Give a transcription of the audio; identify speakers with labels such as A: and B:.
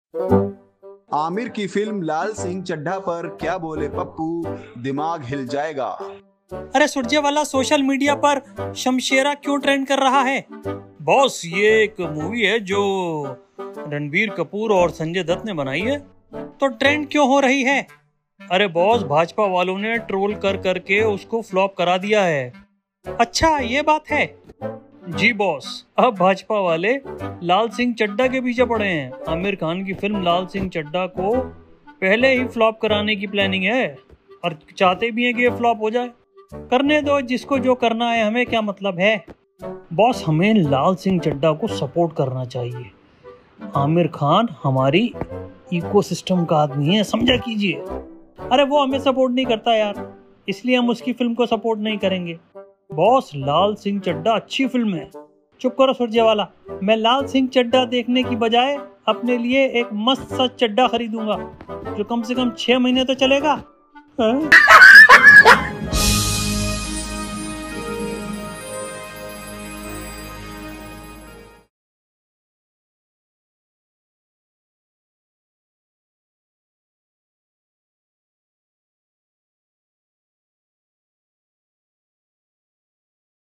A: आमिर की फिल्म लाल सिंह चड्ढा पर क्या बोले पप्पू, दिमाग हिल जाएगा।
B: अरे सुरजेवाला, सोशल मीडिया पर शमशेरा क्यों ट्रेंड कर रहा है? बॉस, ये एक मूवी है जो रणबीर कपूर और संजय दत्त ने बनाई है, तो ट्रेंड क्यों हो रही है? अरे बॉस, भाजपा वालों ने ट्रोल कर करके उसको फ्लॉप करा दिया है। अच्छा, ये बात है। जी बॉस, अब भाजपा वाले लाल सिंह चड्ढा के पीछे पड़े हैं। आमिर खान की फिल्म लाल सिंह चड्ढा को पहले ही फ्लॉप कराने की प्लानिंग है और चाहते भी हैं कि ये फ्लॉप हो जाए। करने दो, जिसको जो करना है, हमें क्या मतलब है। बॉस, हमें लाल सिंह चड्ढा को सपोर्ट करना चाहिए। आमिर खान हमारी इकोसिस्टम का आदमी है, समझा कीजिए। अरे वो हमें सपोर्ट नहीं करता यार, इसलिए हम उसकी फिल्म को सपोर्ट नहीं करेंगे। बॉस, लाल सिंह चड्ढा अच्छी फिल्म है। चुप करो सुरजेवाला, मैं लाल सिंह चड्ढा देखने की बजाय अपने लिए एक मस्त सा चड्ढा खरीदूंगा जो कम से कम 6 महीने तो चलेगा।